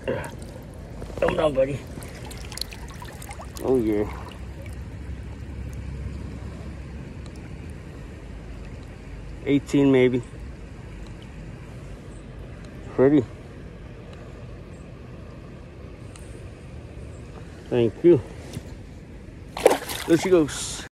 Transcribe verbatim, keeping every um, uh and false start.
Come down, buddy. Oh, yeah. eighteen maybe. Pretty. Thank you. There she goes.